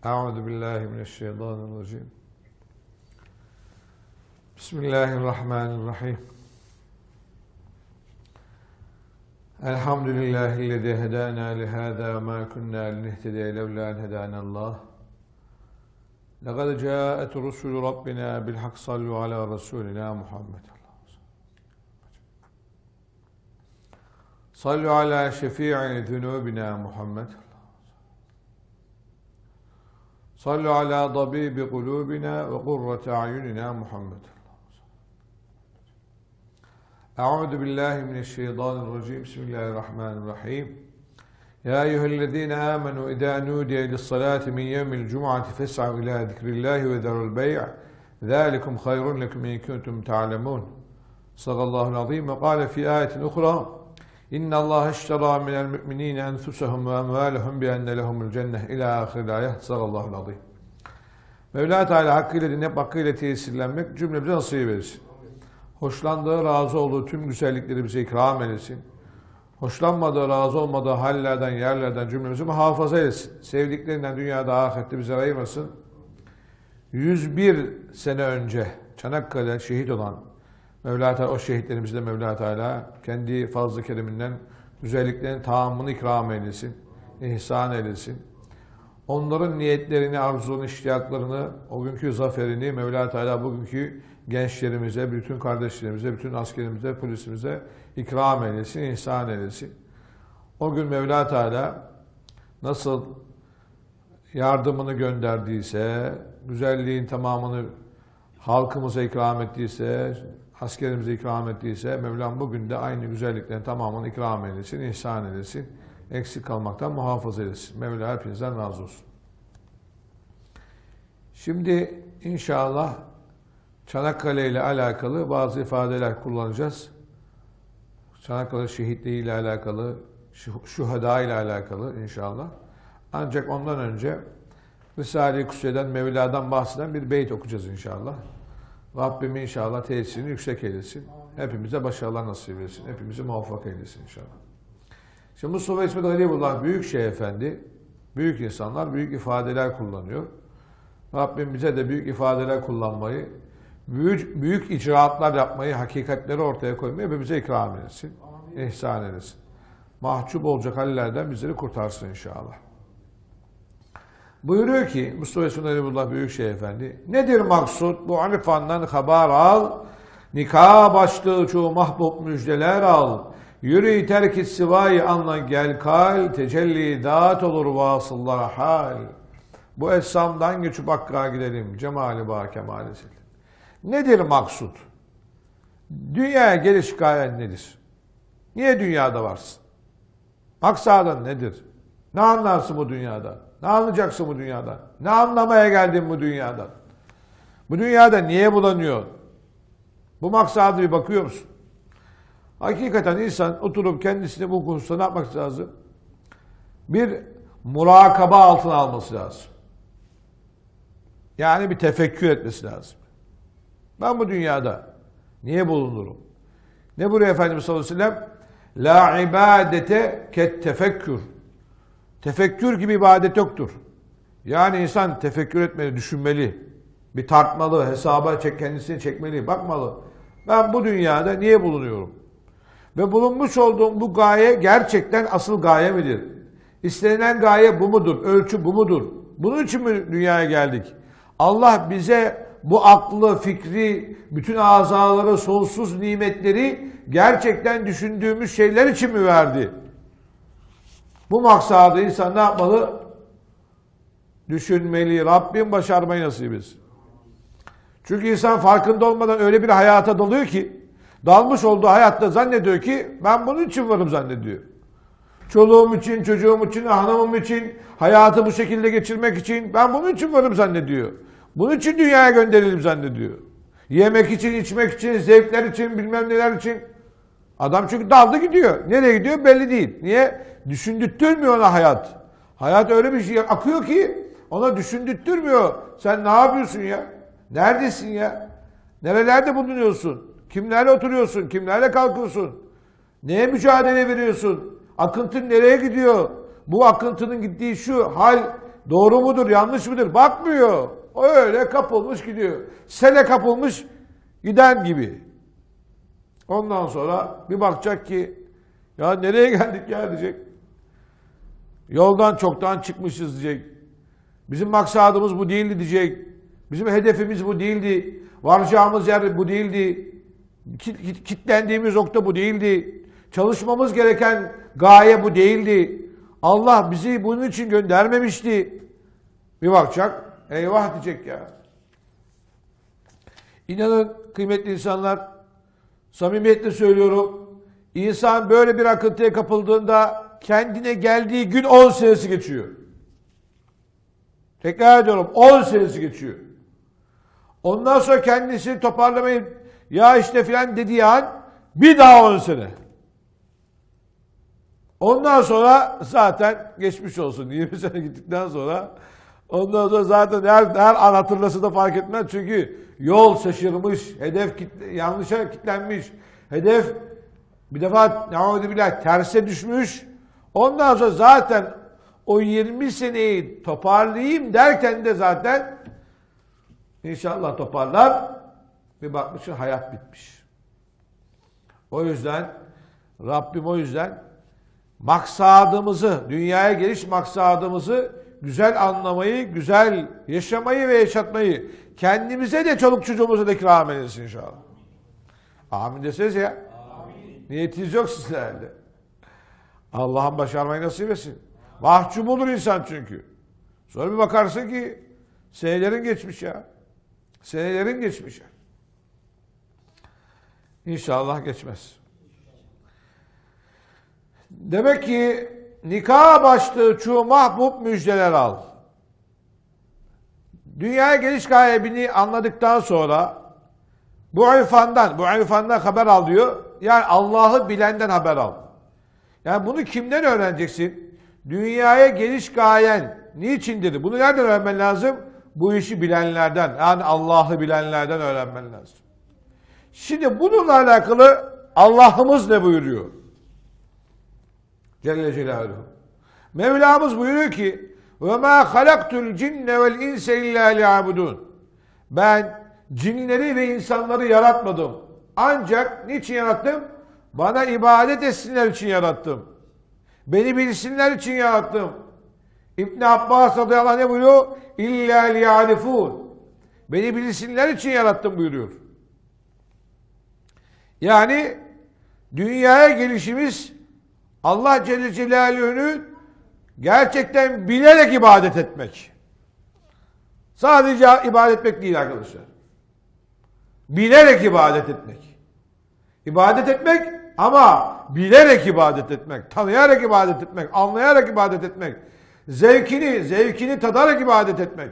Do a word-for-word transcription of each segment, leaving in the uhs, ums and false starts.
Euzu billahi mineşşeytanirracim. Bismillahirrahmanirrahim. Elhamdülillahillezî hedâna lihâzâ ve mâ kunnâ linehtediye levlâ en hedânallâh. Lekad câet rusulü Rabbina bilhak sallu ala Resulina Muhammed. Sallu ala şefî'i zunûbina Muhammed. Sallu ala tabibi kulubina ve kurrate a'yunina Muhammed. Euzu billahi mineşşeytanirracim. Bismillahirrahmanirrahim. Ya eyyühellezine amenu idâ nudiye lis-salâti min yevmil cum'ati fes'av ilâ zikrillâhi ve zerul bey' zâlikum hayrun lekum in kuntum ta'lemûn. Sadakallahu'l azîm ve kâle fî âyetin uhrâ İnna Allah işterâ minel mü'minîne enfusahum ve emvâlehum bi enne lehumul cenneh ilâ ahiril âyeh. Sadakallahu'l azîm. Mevla Teala hakkıyla dinleyip hakkıyla tesirlenmek cümlemize nasip etsin. Hoşlandığı, razı olduğu tüm güzellikleri bize ikram eylesin. Hoşlanmadığı, razı olmadığı hallerden, yerlerden cümlemizi muhafaza etsin. Sevdiklerinden dünyada, ahirette bize ayırmasın. yüz bir sene önce Çanakkale şehit olan Mevla Teala, o şehitlerimizi de Mevla Teala kendi fazl-ı kereminden güzelliklerin tamamını ikram eylesin, ihsan eylesin. Onların niyetlerini, arzularını, iştiyaklarını, o günkü zaferini Mevla Teala bugünkü gençlerimize, bütün kardeşlerimize, bütün askerimize, polisimize ikram eylesin, ihsan eylesin. O gün Mevla Teala nasıl yardımını gönderdiyse, güzelliğin tamamını halkımıza ikram ettiyse, askerimize ikram ettiyse, Mevlam bugün de aynı güzelliklerin tamamını ikram eylesin, ihsan eylesin, eksik kalmaktan muhafaza eylesin. Mevla hepinizden razı olsun. Şimdi inşallah Çanakkale ile alakalı bazı ifadeler kullanacağız. Çanakkale şehitliği ile alakalı, şuhada ile alakalı inşallah. Ancak ondan önce Risale-i Kutsiye'den, Mevla'dan bahseden bir beyt okuyacağız inşallah. Rabbim inşallah tesirini yüksek eylesin. Hepimize başarılar nasip etsin. Hepimizi muvaffak eylesin inşallah. Şimdi Mustafa İsmet Halibullah Büyük Şeyh Efendi, büyük insanlar büyük ifadeler kullanıyor. Rabbim bize de büyük ifadeler kullanmayı, büyük, büyük icraatlar yapmayı, hakikatleri ortaya koymayı hepimize ikram etsin, ihsan eylesin. Mahcup olacak hallerden bizleri kurtarsın inşallah. Buyuruyor ki Mustafa İsmet Halibullah Büyük Şeyh Efendi, nedir maksut? Bu arifandan haber al, nikah başlığı çoğu mahbub müjdeler al. Yürü terk et sivayı anla gel kal, tecelli dağıt olur vasıllara hal. Bu essamdan geçip Hakk'a gidelim, cemali ba kemali sil. Nedir maksut? Dünyaya geliş gayen nedir? Niye dünyada varsın? Maksadın nedir? Ne anlarsın bu dünyada? Ne anlayacaksın bu dünyada? Ne anlamaya geldin bu dünyada? Bu dünyada niye bulanıyor? Bu maksada bir bakıyor musun? Hakikaten insan oturup kendisini bu konuda ne yapmak lazım? Bir murakaba altına alması lazım. Yani bir tefekkür etmesi lazım. Ben bu dünyada niye bulunurum? Ne buyuruyor Efendimiz sallallahu aleyhi ve sellem? La ibadete ket tefekkür. Tefekkür gibi ibadet yoktur. Yani insan tefekkür etmeli, düşünmeli. Bir tartmalı, hesaba çek, kendisini çekmeli, bakmalı. Ben bu dünyada niye bulunuyorum? Ve bulunmuş olduğum bu gaye gerçekten asıl gaye midir? İstenilen gaye bu mudur? Ölçü bu mudur? Bunun için mi dünyaya geldik? Allah bize bu aklı, fikri, bütün azaları, sonsuz nimetleri gerçekten düşündüğümüz şeyler için mi verdi? Bu maksadı insan ne yapmalı? Düşünmeli. Rabbim başarmayı nasip etsin. Çünkü insan farkında olmadan öyle bir hayata dalıyor ki, dalmış olduğu hayatta zannediyor ki ben bunun için varım zannediyor. Çoluğum için, çocuğum için, hanımım için, hayatı bu şekilde geçirmek için ben bunun için varım zannediyor. Bunun için dünyaya gönderelim zannediyor. Yemek için, içmek için, zevkler için, bilmem neler için. Adam çünkü daldı gidiyor. Nereye gidiyor belli değil. Niye? Düşündürtmüyor ona hayat. Hayat öyle bir şey akıyor ki ona düşündürtmüyor. Sen ne yapıyorsun ya? Neredesin ya? Nerelerde bulunuyorsun? Kimlerle oturuyorsun? Kimlerle kalkıyorsun? Neye mücadele veriyorsun? Akıntın nereye gidiyor? Bu akıntının gittiği şu hal Doğru mudur, yanlış mıdır? Bakmıyor. O öyle kapılmış gidiyor. Sele kapılmış giden gibi. Ondan sonra bir bakacak ki ya nereye geldik ya diyecek. Yoldan çoktan çıkmışız diyecek. Bizim maksadımız bu değildi diyecek. Bizim hedefimiz bu değildi. Varacağımız yer bu değildi. Kitlendiğimiz nokta bu değildi. Çalışmamız gereken gaye bu değildi. Allah bizi bunun için göndermemişti. Bir bakacak, eyvah diyecek ya. İnanın kıymetli insanlar, samimiyetle söylüyorum, insan böyle bir akıntıya kapıldığında kendine geldiği gün on senesi geçiyor. Tekrar ediyorum, on senesi geçiyor. Ondan sonra kendisini toparlamayıp ya işte filan dediği an bir daha on sene. Ondan sonra zaten geçmiş olsun. yirmi sene gittikten sonra ondan sonra zaten her, her an hatırlası da fark etmez. Çünkü yol şaşırmış, hedef kitle, yanlışa kilitlenmiş, hedef bir defa ne'uzubillah terse düşmüş. Ondan sonra zaten o yirmi seneyi toparlayayım derken de zaten inşallah toparlar. Bir bakmışsın hayat bitmiş. O yüzden Rabbim o yüzden maksadımızı, dünyaya geliş maksadımızı güzel anlamayı, güzel yaşamayı ve yaşatmayı kendimize de çoluk çocuğumuza da ikram eylesin inşallah. Amin deseniz ya. Amin. Niyetiniz yok sizlerde. Allah'ın başarmayı nasip etsin. Mahcup olur insan çünkü. Sonra bir bakarsın ki senelerin geçmiş ya. Senelerin geçmiş ya. İnşallah geçmez. Demek ki nikah başlığı çu mahbub müjdeler al. Dünyaya geliş gayebini anladıktan sonra bu irfandan, bu irfandan haber al diyor. Yani Allah'ı bilenden haber al. Yani bunu kimden öğreneceksin? Dünyaya geliş gayen niçindir? Bunu nereden öğrenmen lazım? Bu işi bilenlerden, yani Allah'ı bilenlerden öğrenmen lazım. Şimdi bununla alakalı Allah'ımız ne buyuruyor? Celle Celaluhu. Mevlamız buyuruyor ki وَمَا خَلَقْتُ الْجِنَّ وَالْاِنْسَ اِلَّا لِيَعْبُدُونَ Ben cinleri ve insanları yaratmadım. Ancak niçin yarattım? Bana ibadet etsinler için yarattım. Beni bilsinler için yarattım. İbn Abbas radıyallahu anh ne buyuruyor? اِلَّا لِيَعْرِفُونَ Beni bilsinler için yarattım buyuruyor. Yani dünyaya gelişimiz Allah Celle Celaluhu'nu gerçekten bilerek ibadet etmek. Sadece ibadet etmek değil arkadaşlar. Bilerek ibadet etmek. İbadet etmek ama bilerek ibadet etmek, tanıyarak ibadet etmek, anlayarak ibadet etmek, zevkini, zevkini tadarak ibadet etmek.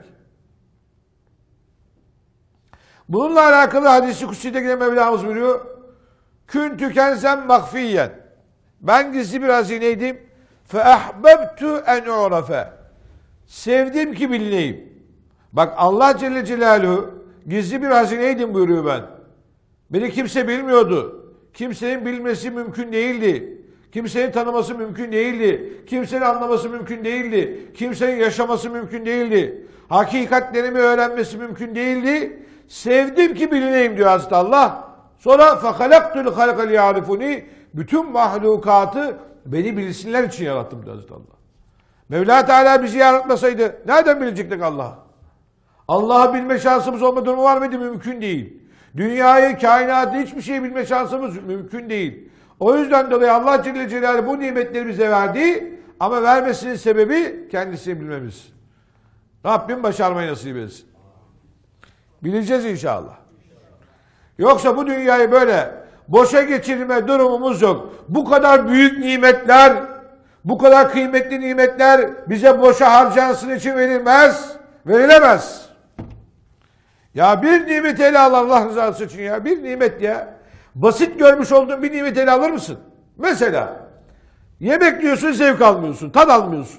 Bununla alakalı hadis-i kutsi'de gelen Mevlamız buyuruyor. Küntü kenzen makfiyen. Ben gizli bir hazineydim. Fe ahbebtu en u'rafe. Sevdim ki bilineyim. Bak Allah Celle Celaluhu gizli bir hazineydim buyuruyor ben. Beni kimse bilmiyordu. Kimsenin bilmesi mümkün değildi. Kimsenin tanıması mümkün değildi. Kimsenin anlaması mümkün değildi. Kimsenin yaşaması mümkün değildi. Hakikatlerimi öğrenmesi mümkün değildi. Sevdim ki bilineyim diyor Hazreti Allah. Sonra فَخَلَقْتُ الْخَلْقَ لِيَعْرِفُنِي Bütün mahlukatı beni bilsinler için yarattım diyor Hazreti Allah. Mevla Teala bizi yaratmasaydı nereden bilecektik Allah'ı? Allah'ı bilme şansımız olma durumu var mıydı? Mümkün değil. Dünyayı, kainatı hiçbir şey bilme şansımız mümkün değil. O yüzden dolayı Allah Celle Celaluhu bu nimetleri bize verdi ama vermesinin sebebi kendisini bilmemiz. Rabbim başarmayı nasip etsin. Bileceğiz inşallah. Yoksa bu dünyayı böyle boşa geçirme durumumuz yok. Bu kadar büyük nimetler, bu kadar kıymetli nimetler bize boşa harcansın için verilmez, verilemez. Ya bir nimet ele al Allah rızası için ya. Bir nimet ya. Basit görmüş olduğun bir nimet ele alır mısın? Mesela yemek diyorsun, zevk almıyorsun, tad almıyorsun.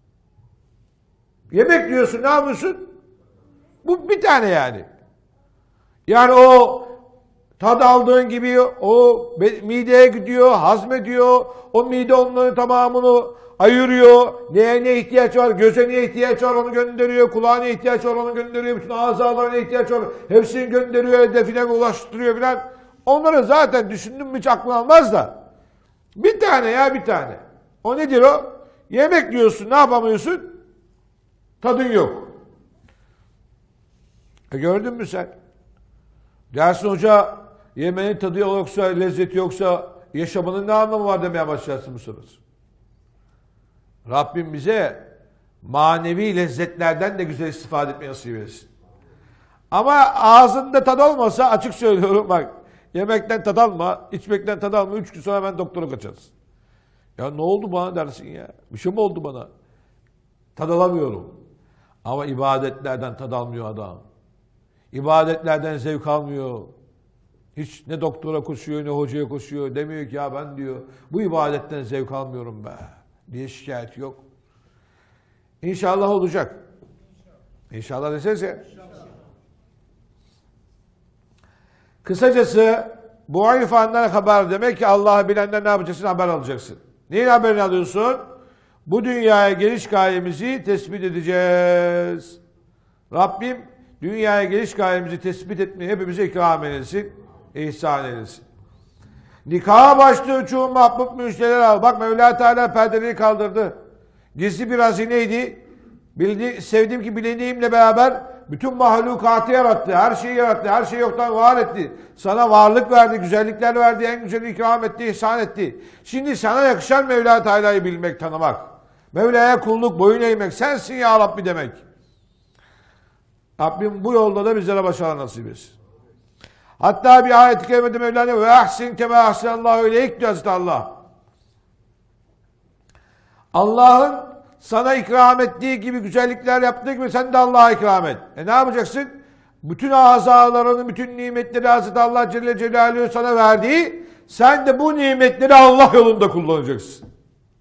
Yemek diyorsun, ne yapıyorsun? Bu bir tane yani. Yani o Tad aldığın gibi o mideye gidiyor, hazmediyor. O mide onların tamamını ayırıyor. Neye ne ihtiyaç var? Göze ne ihtiyaç var onu gönderiyor. Kulağa ne ihtiyaç var onu gönderiyor. Bütün azalarına ihtiyaç var. Hepsini gönderiyor, hedefine ulaştırıyor filan. Onları zaten düşündüm mü hiç aklına almaz da. Bir tane ya bir tane. O nedir o? Yemek yiyorsun, ne yapamıyorsun? Tadın yok. E gördün mü sen? Dersin hoca yemeğin tadı yoksa, lezzeti yoksa yaşamanın ne anlamı var demeye başlarsın bu sırası. Rabbim bize manevi lezzetlerden de güzel istifade etmeyi nasip etsin. Ama ağzında tad olmasa açık söylüyorum bak. Yemekten tad alma, içmekten tad alma. Üç gün sonra ben doktora kaçarız. Ya ne oldu bana dersin ya? Bir şey mi oldu bana? Tad alamıyorum. Ama ibadetlerden tad almıyor adam. İbadetlerden zevk almıyor. Hiç ne doktora koşuyor ne hocaya koşuyor. Demiyor ki ya ben diyor bu ibadetten zevk almıyorum be diye şikayet yok. İnşallah olacak. İnşallah desenize. Kısacası bu irfandan haber demek ki Allah'ı bilenden ne yapacaksın? Haber alacaksın. Neyin haberini alıyorsun? Bu dünyaya geliş gayemizi tespit edeceğiz. Rabbim dünyaya geliş gayemizi tespit etmeyi hepimize ikram eylesin, ihsan eylesin. Nikaha başlıyor çoğu mahbub müjdeler al. Bak Mevla Teala perdeleri kaldırdı. Gizli bir hazineydi. Bildi, sevdiğim ki bilindiğimle beraber bütün mahlukatı yarattı. Her şeyi yarattı. Her şeyi yoktan var etti. Sana varlık verdi, güzellikler verdi, en güzeli ikram etti, ihsan etti. Şimdi sana yakışan Mevla Teala'yı bilmek, tanımak. Mevla'ya kulluk, boyun eğmek. Sensin ya Rabbi demek. Rabbim bu yolda da bizlere başarı nasip etsin. Hatta bir ayet-i kerimede Mevlana ve ahsin kema ahsenallahu ileyk diyor Hazreti Allah. Allah'ın sana ikram ettiği gibi güzellikler yaptığı gibi sen de Allah'a ikram et. E ne yapacaksın? Bütün azalarını, bütün nimetleri Hazreti Allah Celle Celaluhu sana verdiği, sen de bu nimetleri Allah yolunda kullanacaksın.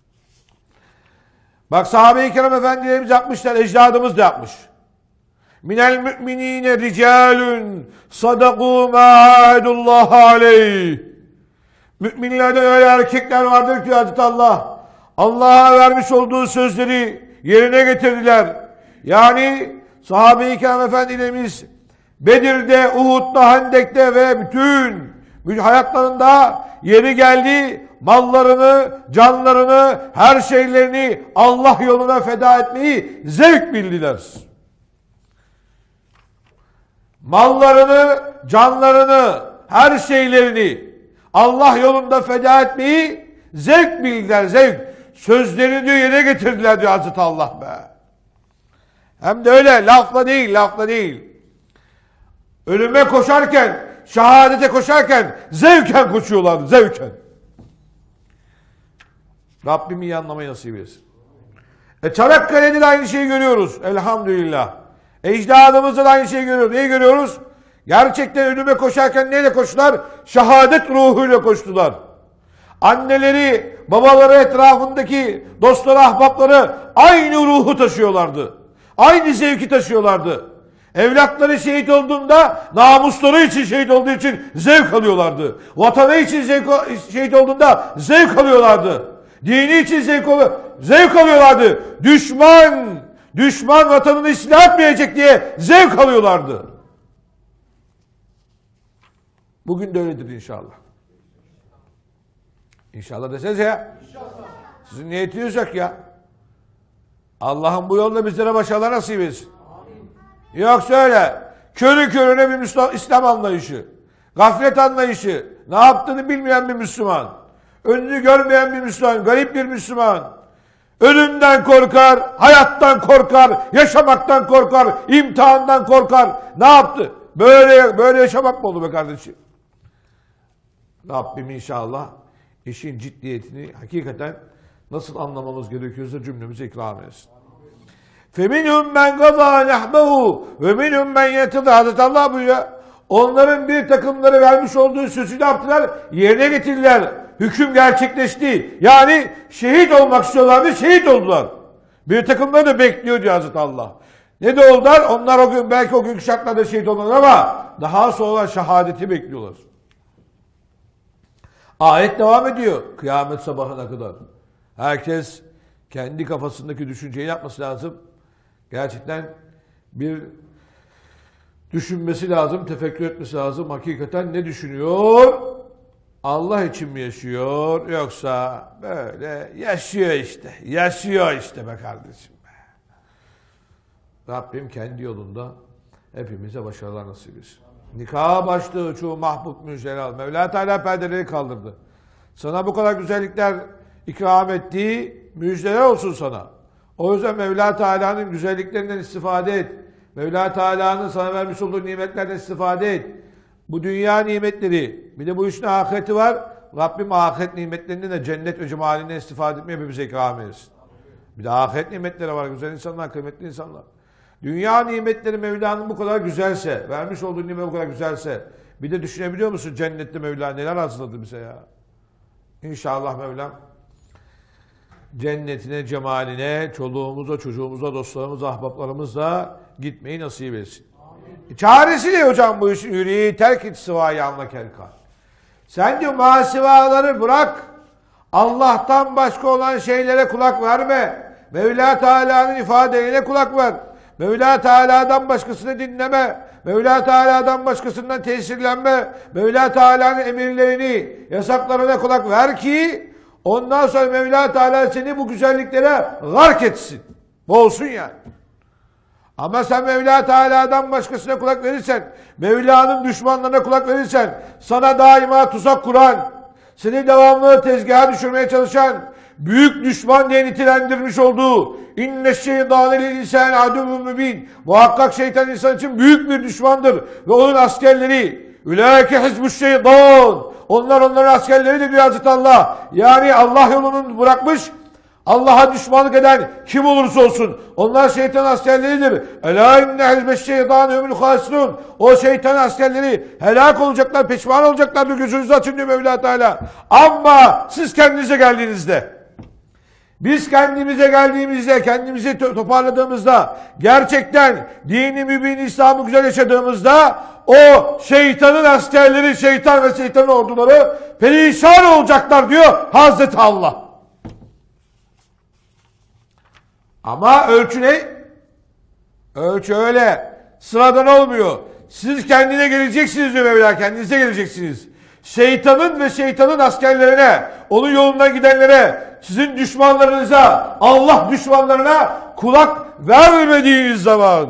Bak sahabe-i kiram efendilerimiz yapmışlar, ecdadımız da yapmış. Minel müminine ricalun sadaku ma ahadullah aleyh. Müminlerden öyle erkekler vardır ki Hazreti Allah Allah'a vermiş olduğu sözleri yerine getirdiler. Yani sahabe-i kiram efendilerimiz Bedir'de, Uhud'da, Hendek'te ve bütün hayatlarında yeri geldi mallarını, canlarını, her şeylerini Allah yoluna feda etmeyi zevk bildiler. Mallarını, canlarını, her şeylerini Allah yolunda feda etmeyi zevk bildiler, zevk. Sözlerini diyor yerine getirdiler diyor Hazreti Allah be. Hem de öyle lafla değil, lafla değil. Ölüme koşarken, şehadete koşarken zevken koşuyorlardı, zevken. Rabbim iyi anlamayı nasip etsin. E Çanakkale'de de aynı şeyi görüyoruz elhamdülillah. Ecdadımızda da aynı şeyi görüyoruz. Neyi görüyoruz? Gerçekten ölüme koşarken neyle koştular? Şehadet ruhuyla koştular. Anneleri, babaları, etrafındaki dostları, ahbapları aynı ruhu taşıyorlardı. Aynı zevki taşıyorlardı. Evlatları şehit olduğunda namusları için şehit olduğu için zevk alıyorlardı. Vatanı için zevk, şehit olduğunda zevk alıyorlardı. Dini için zevk, zevk alıyorlardı. Düşman, düşman vatanını istila etmeyecek diye zevk alıyorlardı. Bugün de öyledir inşallah. İnşallah desenize ya. İnşallah. Sizin niyetiniz yok ya. Allah'ın bu yolda bizlere başarılar nasip etsin. Amin. Yoksa öyle körü körüne bir Müslüman, İslam anlayışı, gaflet anlayışı, ne yaptığını bilmeyen bir Müslüman, önünü görmeyen bir Müslüman, garip bir Müslüman, ölümden korkar, hayattan korkar, yaşamaktan korkar, imtihandan korkar. Ne yaptı? Böyle böyle yaşamak mı oldu be kardeşim? Rabbim inşallah işin ciddiyetini hakikaten nasıl anlamamız gerekiyorsa cümlemize ikram etsin. فَمِنْهُمْ مَنْ قَضَى نَحْبَهُ وَمِنْهُمْ مَنْ يَتَّضَى Hazreti Allah buyuruyor. Onların bir takımları vermiş olduğu sözü ne yaptılar? Yerine getirdiler. Hüküm gerçekleşti. Yani şehit olmak istiyorlardı, şehit oldular. Bir takımları da bekliyor diyor Hazreti Allah. Ne de oldular? Onlar o gün belki o günkü şartlarda şehit oldular ama daha sonra şehadeti bekliyorlar. Ayet devam ediyor kıyamet sabahına kadar. Herkes kendi kafasındaki düşünceyi yapması lazım. Gerçekten bir düşünmesi lazım, tefekkür etmesi lazım. Hakikaten ne düşünüyor? Allah için mi yaşıyor yoksa böyle yaşıyor işte. Yaşıyor işte be kardeşim. Rabbim kendi yolunda hepimize başarılar nasip etsin. Nikaha başlığı çoğu mahbub müjdeler. Mevla Teala perdeleri kaldırdı. Sana bu kadar güzellikler ikram ettiği müjdeler olsun sana. O yüzden Mevla Teala'nın güzelliklerinden istifade et. Mevla Teala'nın sana vermiş olduğu nimetlerden istifade et. Bu dünya nimetleri, bir de bu işin ahireti var. Rabbim ahiret nimetlerinden de cennet ve cemalinden istifade etmeye hepimize ikram etsin. Bir de ahiret nimetleri var. Güzel insanlar, kıymetli insanlar. Dünya nimetleri Mevla'nın bu kadar güzelse, vermiş olduğu nimet bu kadar güzelse, bir de düşünebiliyor musun cennette Mevla neler hazırladı bize ya? İnşallah Mevlam cennetine, cemaline, çoluğumuza, çocuğumuza, dostlarımıza, ahbaplarımızla gitmeyi nasip etsin. Amin. Çaresi ne hocam bu işin? Yüreği terk et sıvayı anla kelkal. Sen diyor masivaları bırak. Allah'tan başka olan şeylere kulak verme. Mevla Teala'nın ifadelerine kulak ver. Mevla Teala'dan başkasını dinleme. Mevla Teala'dan başkasından tesirlenme. Mevla Teala'nın emirlerini, yasaklarına kulak ver ki ondan sonra Mevla Teala seni bu güzelliklere gark etsin. Boğulsun yani. Ama sen Mevla Teala'dan başkasına kulak verirsen, Mevla'nın düşmanlarına kulak verirsen, sana daima tuzak kuran, seni devamlı tezgaha düşürmeye çalışan, büyük düşman diye nitelendirmiş olduğu inne şeytanı lil insan aduvun mübin. Muhakkak şeytan insan için büyük bir düşmandır ve onun askerleri ulaike hizbuş şeytan. Onlar onların askerleridir diyor Hazreti Allah. Yani Allah yolunu bırakmış, Allah'a düşmanlık eden kim olursa olsun onlar şeytan askerleridir. Ela inne hizbeş şeytanı ömül hasrun. O şeytan askerleri helak olacaklar, peşman olacaklar diyor, gözünüzü açın diyor Mevla Teala. Ama siz kendinize geldiğinizde, biz kendimize geldiğimizde, kendimizi toparladığımızda, gerçekten dini mübin İslam'ı güzel yaşadığımızda o şeytanın askerleri, şeytan ve şeytanın orduları perişan olacaklar diyor Hazreti Allah. Ama ölçü ne? Ölçü öyle. Sıradan olmuyor. Siz kendine geleceksiniz diyor Mevla, kendinize geleceksiniz. Şeytanın ve şeytanın askerlerine, onun yolundan gidenlere, sizin düşmanlarınıza, Allah düşmanlarına kulak vermediğiniz zaman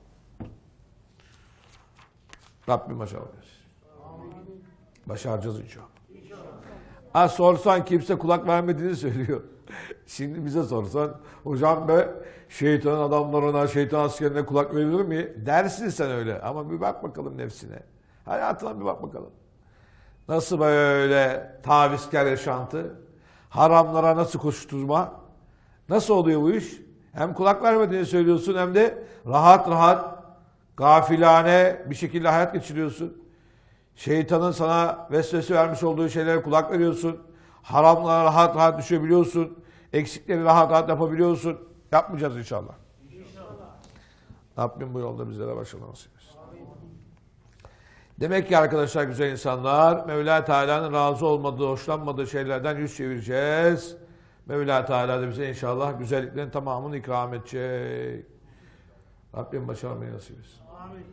Rabbim başarılı. Başaracağız inşallah. Ha, sorsan kimse kulak vermediğini söylüyor. Şimdi bize sorsan, hocam be şeytanın adamlarına, şeytan askerine kulak verilir mi? Dersin sen öyle. Ama bir bak bakalım nefsine. Hayatına bir bak bakalım. Nasıl böyle tavizkar yaşantı? Haramlara nasıl koşturma? Nasıl oluyor bu iş? Hem kulak vermediğini söylüyorsun hem de rahat rahat, gafilane bir şekilde hayat geçiriyorsun. Şeytanın sana vesvese vermiş olduğu şeylere kulak veriyorsun. Haramlara rahat rahat düşebiliyorsun. Eksikleri rahat rahat yapabiliyorsun. Yapmayacağız inşallah. İnşallah. Rabbim bu yolda bizlere başarılı nasip etsin. Demek ki arkadaşlar, güzel insanlar, Mevla Teala'nın razı olmadığı, hoşlanmadığı şeylerden yüz çevireceğiz. Mevla Teala da bize inşallah güzelliklerin tamamını ikram edecek. Rabbim başarmayı nasip etsin. Amin.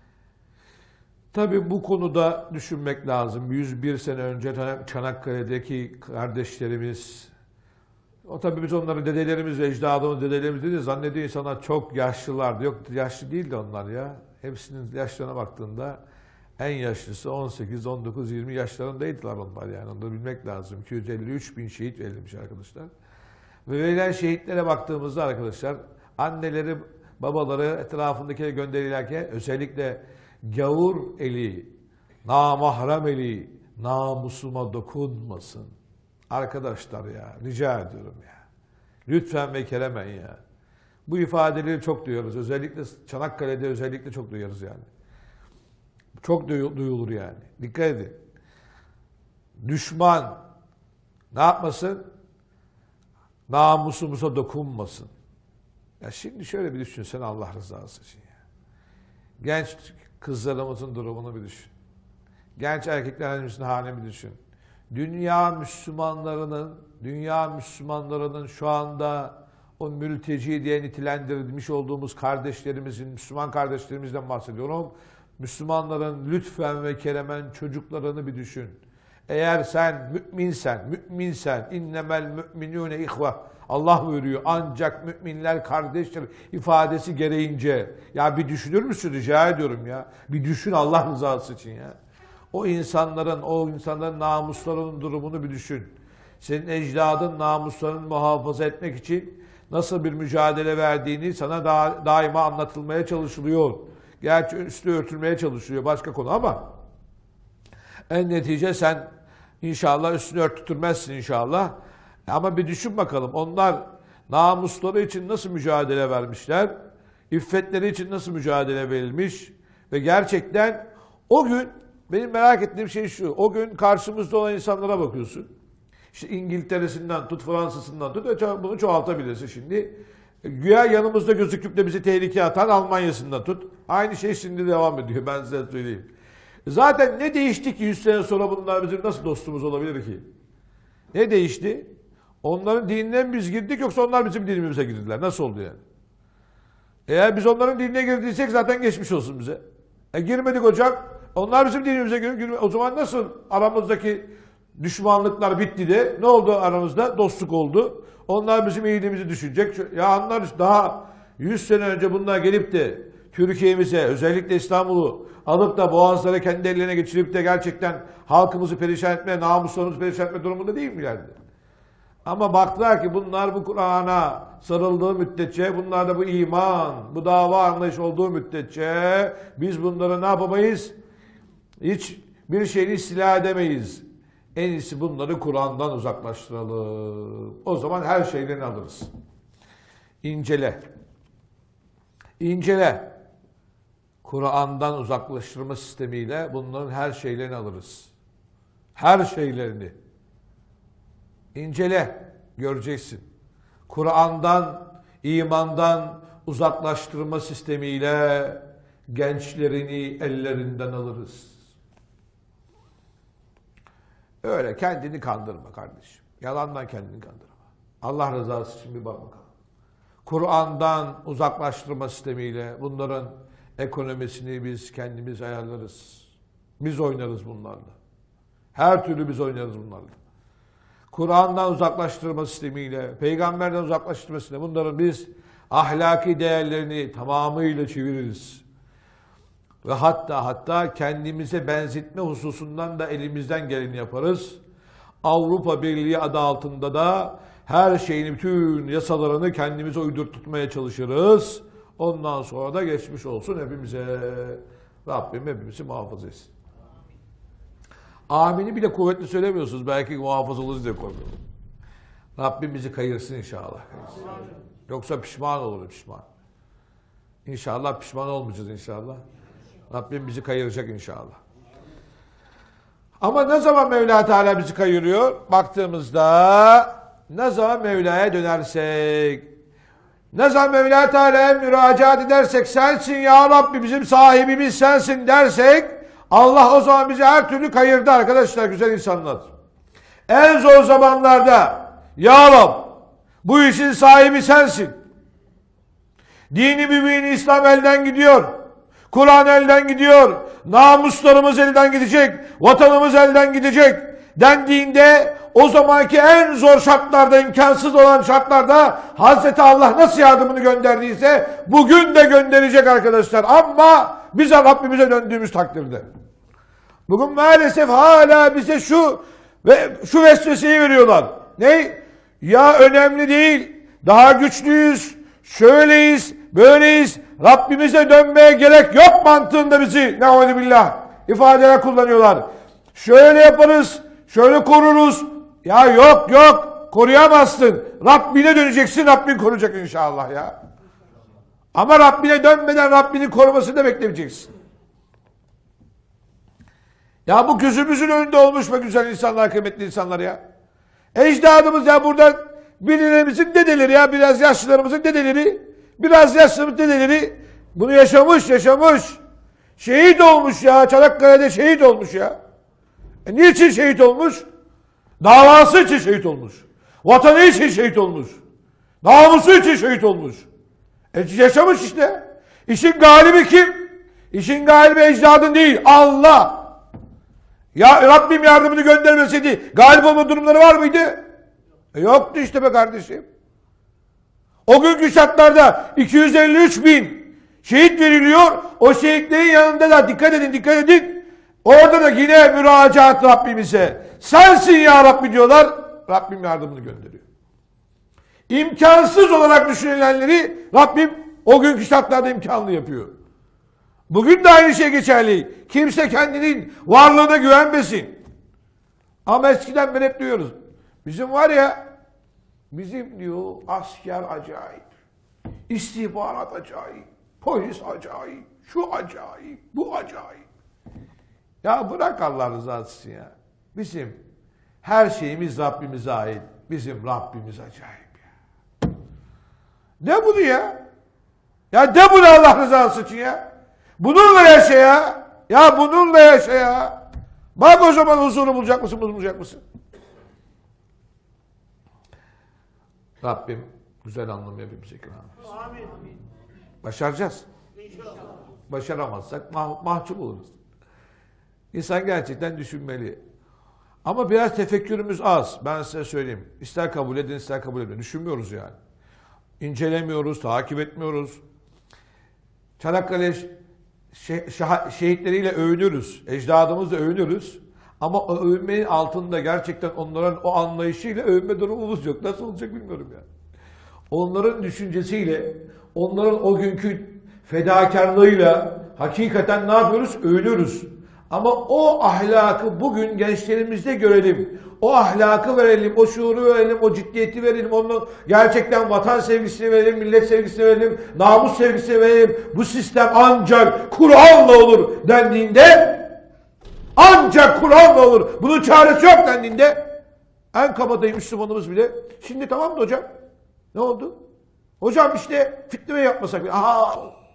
Tabii bu konuda düşünmek lazım. yüz bir sene önce Çanakkale'deki kardeşlerimiz, o tabii biz onları dedelerimiz, ecdadımız, dedelerimiz dedi, zannediyor insanlar çok yaşlılardı. Yok, yaşlı değil de onlar ya. Hepsinin yaşlarına baktığında en yaşlısı on sekiz, on dokuz, yirmi yaşlarındaydılar onlar yani. Onları bilmek lazım. iki yüz elli üç bin şehit verilmiş arkadaşlar. Ve verilen şehitlere baktığımızda arkadaşlar, anneleri, babaları etrafındakileri gönderilirken özellikle gavur eli, namahrem eli, namusuma dokunmasın. Arkadaşlar ya, rica ediyorum ya. Lütfen ve keremen ya. Bu ifadeleri çok duyuyoruz. Özellikle Çanakkale'de özellikle çok duyuyoruz yani. Çok duyulur yani. Dikkat edin. Düşman ne yapmasın? Namusumuza dokunmasın. Ya şimdi şöyle bir düşünsene Allah rızası için ya. Genç kızlarımızın durumunu bir düşün. Genç erkeklerimizin halini bir düşün. dünya Müslümanlarının, dünya Müslümanlarının şu anda o mülteci diye nitelendirilmiş olduğumuz kardeşlerimizin, Müslüman kardeşlerimizden bahsediyorum. Müslümanların lütfen ve keremen çocuklarını bir düşün. Eğer sen müminsen, müminsen, innemel müminune ihve. Allah buyuruyor, ancak müminler kardeştir ifadesi gereğince. Ya bir düşünür müsün rica ediyorum ya. Bir düşün Allah rızası için ya. O insanların, o insanların namuslarının durumunu bir düşün. Senin ecdadın namuslarını muhafaza etmek için nasıl bir mücadele verdiğini sana da, daima anlatılmaya çalışılıyor. Gerçi üstü örtülmeye çalışılıyor başka konu ama en netice sen inşallah üstünü örtütürmezsin inşallah. Ama bir düşün bakalım onlar namusları için nasıl mücadele vermişler? İffetleri için nasıl mücadele verilmiş? Ve gerçekten o gün benim merak ettiğim şey şu. O gün karşımızda olan insanlara bakıyorsun. İşte İngiltere'sinden tut, Fransa'sından tut, bunu çoğaltabilirsin şimdi. Güya yanımızda gözüküp de bizi tehlikeye atan Almanya'sından tut. Aynı şey şimdi devam ediyor, ben size söyleyeyim. Zaten ne değişti ki yüz sene sonra bunlar bizim nasıl dostumuz olabilir ki? Ne değişti? Onların dinine mi biz girdik yoksa onlar bizim dinimize girdiler? Nasıl oldu yani? Eğer biz onların dinine girdiysek zaten geçmiş olsun bize. E girmedik hocam. Onlar bizim dinimize girdi. O zaman nasıl aramızdaki düşmanlıklar bitti de ne oldu aramızda? Dostluk oldu. Onlar bizim iyiliğimizi düşünecek. Ya onlar daha yüz sene önce bunlar gelip de Türkiye'mize, özellikle İstanbul'u alıp da boğazlara kendi ellerine geçirip de gerçekten halkımızı perişan etme, namuslarımızı perişan etme durumunda değil mi yani? Ama baktılar ki bunlar bu Kur'an'a sarıldığı müddetçe, bunlarda bu iman, bu dava anlayışı olduğu müddetçe biz bunları ne yapamayız? Hiç bir şeyini istila edemeyiz. En iyisi bunları Kur'an'dan uzaklaştıralım. O zaman her şeylerini alırız. İncele. İncele. Kur'an'dan uzaklaştırma sistemiyle bunların her şeylerini alırız. Her şeylerini. İncele. Göreceksin. Kur'an'dan, imandan uzaklaştırma sistemiyle gençlerini ellerinden alırız. Öyle kendini kandırma kardeşim. Yalandan kendini kandırma. Allah rızası için bir bak bakalım. Kur'an'dan uzaklaştırma sistemiyle bunların ekonomisini biz kendimiz ayarlarız. Biz oynarız bunlarla. Her türlü biz oynarız bunlarla. Kur'an'dan uzaklaştırma sistemiyle, peygamberden uzaklaştırma sistemiyle bunların biz ahlaki değerlerini tamamıyla çeviririz. Ve hatta hatta kendimize benzetme hususundan da elimizden geleni yaparız. Avrupa Birliği adı altında da her şeyin bütün yasalarını kendimize uydurtmaya çalışırız. Ondan sonra da geçmiş olsun hepimize. Rabbim hepimizi muhafaza etsin. Amin'i bile kuvvetli söylemiyorsunuz. Belki muhafaza oluruz diye korkuyorum. Rabbim bizi kayırsın inşallah. Yoksa pişman oluruz pişman. İnşallah pişman olmayacağız inşallah. Rabbim bizi kayıracak inşallah. Ama ne zaman Mevla Teala bizi kayırıyor? Baktığımızda ne zaman Mevla'ya dönersek, ne zaman Mevla Teala'ya müracaat edersek, sensin ya Rabbi bizim sahibimiz sensin dersek, Allah o zaman bizi her türlü kayırdı arkadaşlar, güzel insanlar. En zor zamanlarda ya Rab bu işin sahibi sensin. Dini mübin İslam elden gidiyor. Kur'an elden gidiyor. Namuslarımız elden gidecek. Vatanımız elden gidecek. Dendiğinde o zamanki en zor şartlarda, imkansız olan şartlarda Hazreti Allah nasıl yardımını gönderdiyse bugün de gönderecek arkadaşlar. Ama bize Rabbimize döndüğümüz takdirde. Bugün maalesef hala bize şu ve şu vesveseyi veriyorlar. Ne? Ya önemli değil. Daha güçlüyüz. Şöyleyiz. Böyleyiz. Rabbimize dönmeye gerek yok mantığında bizi ne'uzubillah ifadeler kullanıyorlar. Şöyle yaparız. Şöyle koruruz. Ya yok yok. Koruyamazsın. Rabbine döneceksin. Rabbin koruyacak inşallah ya. Ama Rabbine dönmeden Rabbinin korumasını da beklemeyeceksin. Ya bu gözümüzün önünde olmuş mu güzel insanlar, kıymetli insanlar ya? Ecdadımız ya buradan birilerimizin dedeleri ya, biraz yaşlılarımızın dedeleri, biraz yaşlılarımızın dedeleri bunu yaşamış, yaşamış. Şehit olmuş ya, Çanakkale'de şehit olmuş ya. E niçin şehit olmuş? Davası için şehit olmuş. Vatanı için şehit olmuş. Namusu için şehit olmuş. E yaşamış işte. İşin galibi kim? İşin galibi ecdadın değil. Allah. Ya Rabbim yardımını göndermeseydi galip olma durumları var mıydı? E yoktu işte be kardeşim. O günkü şartlarda iki yüz elli üç bin şehit veriliyor. O şehitlerin yanında da dikkat edin dikkat edin. Orada da yine müracaat Rabbimize. Sensin ya Rabbi diyorlar. Rabbim yardımını gönderiyor. İmkansız olarak düşünülenleri Rabbim o günkü şartlarda imkanlı yapıyor. Bugün de aynı şey geçerli. Kimse kendinin varlığına güvenmesin. Ama eskiden ben hep diyoruz. Bizim var ya, bizim diyor asker acayip. İstihbarat acayip. Polis acayip. Şu acayip. Bu acayip. Ya bırak Allah rızası için ya. Bizim her şeyimiz Rabbimize ait. Bizim Rabbimiz acayip ya. Ne bunu ya? Ya de bunu Allah rızası için ya. Bununla yaşa ya. Ya bununla yaşa ya. Bak o zaman huzuru bulacak mısın, bulmayacak mısın? Rabbim güzel anlamı hepimize ikram etsin. Amin. Başaracağız. İnşallah. Başaramazsak mah mahcup oluruz. İnsan gerçekten düşünmeli. Ama biraz tefekkürümüz az. Ben size söyleyeyim. İster kabul edin, ister kabul edin. Düşünmüyoruz yani. İncelemiyoruz, takip etmiyoruz. Çanakkale şeh şehitleriyle övünürüz. Ecdadımızla övünürüz. Ama o övünmenin altında gerçekten onların o anlayışıyla övünme durumumuz yok. Nasıl olacak bilmiyorum yani. Onların düşüncesiyle, onların o günkü fedakarlığıyla hakikaten ne yapıyoruz? Övünürüz. Ama o ahlakı bugün gençlerimizde görelim. O ahlakı verelim, o şuuru verelim, o ciddiyeti verelim, onu gerçekten vatan sevgisini verelim, millet sevgisini verelim, namus sevgisini verelim. Bu sistem ancak Kur'an'la olur dendiğinde, ancak Kur'an'la olur, bunun çaresi yok dendiğinde, en kabadayı Müslümanımız bile, şimdi tamam mı hocam? Ne oldu? Hocam işte fitne yapmasak. Aha!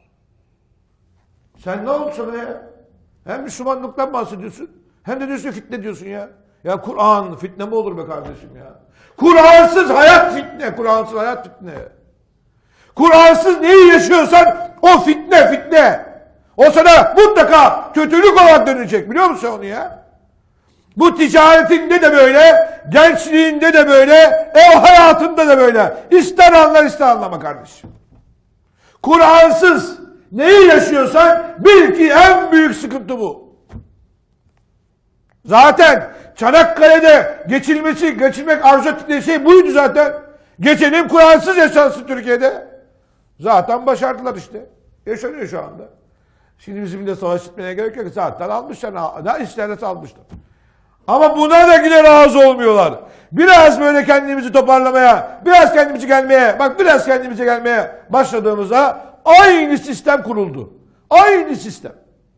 Sen ne oldu sana ya? Hem Müslümanlıktan bahsediyorsun, hem de diyorsun fitne diyorsun ya. Ya Kur'an fitne mi olur be kardeşim ya? Kur'ansız hayat fitne, Kur'ansız hayat fitne. Kur'ansız neyi yaşıyorsan o fitne, fitne. O sana mutlaka kötülük olarak dönecek, biliyor musun onu ya? Bu ticaretinde de böyle, gençliğinde de böyle, ev hayatında da böyle. İster anlar ister anlama kardeşim. Kur'ansız neyi yaşıyorsan bil ki en büyük sıkıntı bu. Zaten Çanakkale'de geçilmesi, geçilmek arzu ettiği şey buydu zaten. Geçelim Kur'ansız yaşansın Türkiye'de. Zaten başardılar işte. Yaşanıyor şu anda. Şimdi bizim de savaş etmeye gerek yok. Zaten almışlar. Ne işlerine almışlar. Ama buna da yine razı olmuyorlar. Biraz böyle kendimizi toparlamaya, biraz kendimizi gelmeye, bak biraz kendimize gelmeye başladığımızda aynı sistem kuruldu. Aynı sistem.